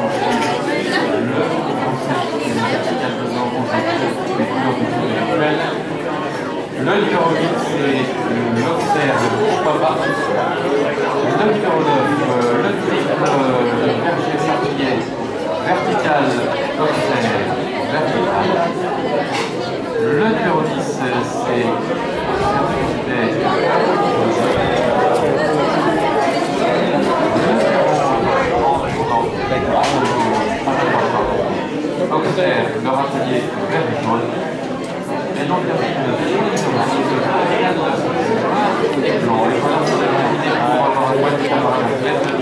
Le numéro 8, c'est l'Auxerre Papa. Le numéro 9, le triple Berger Sartillet, vertical, Auxerre, vertical. Le numéro 10, c'est Auxerre, le râtelier, vert et jaune. Et donc, il y a une deuxième et blanc. Et voilà, pour avoir un moitié